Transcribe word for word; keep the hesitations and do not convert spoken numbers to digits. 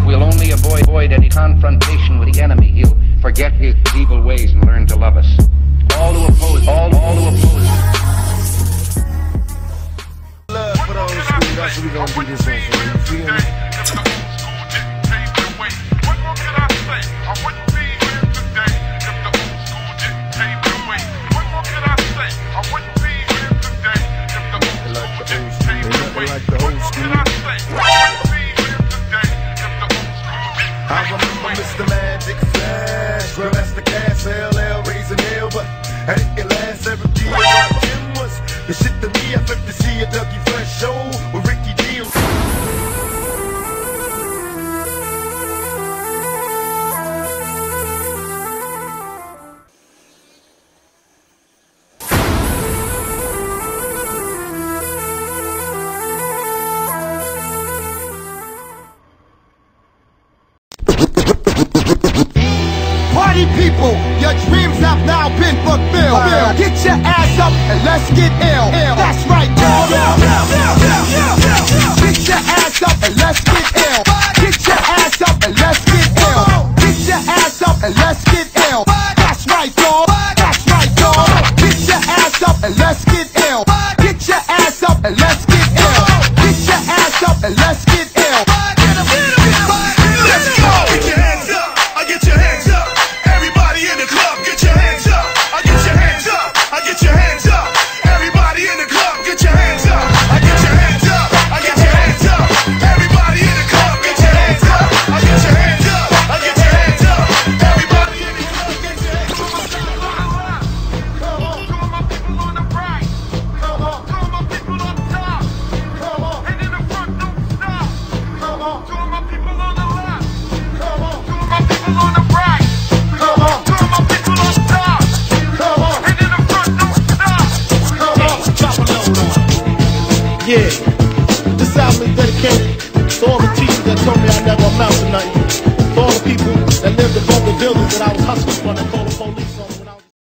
If we'll only avoid, avoid any confrontation with the enemy, he'll forget his evil ways and learn to love us. All who oppose, all, all who oppose. Love for those schools, that's what we gonna do this one for, you feel me? Like the old school. I remember Mister Magic Flash, Grandmaster Cass, L L, raising hell, but I didn't last. Every day I Jim was the shit to me. I flipped to see a Dougie Fresh show with Ricky D. Party people, your dreams have now been fulfilled. Uh, get your ass up and let's get ill. Ill. That's right, y'all. Get your ass up and let's get ill. Get your ass up and let's get ill. Get your ass up and let's get ill. That's right, y'all. That's right, y'all. Get your ass up and let's get ill. Get your ass up and let's get ill. Get your ass up and let's get ill. Let's go. Get your hands up. I get your hands up. Everybody in the club, get your hands up. I get your hands up. I get your hands up. Everybody in the club, get your hands up. I get your hands up. I get your hands up. Everybody in the club, get your hands up. I get your hands up. I get your hands up. Everybody in the club, get your hands up. Come on, come on, my people on the right. Come on, come on, my people on top. Come on, and in the front, don't stop. Come on, come on, my people on the left. Come on, come on, my people on the right. Come on, come on, my people on top. Come on, and in the front, don't stop. Come on, drop a load on. Yeah, this album is dedicated to all the teachers that told me I never amount to nothing. To all the people that lived above the buildings that I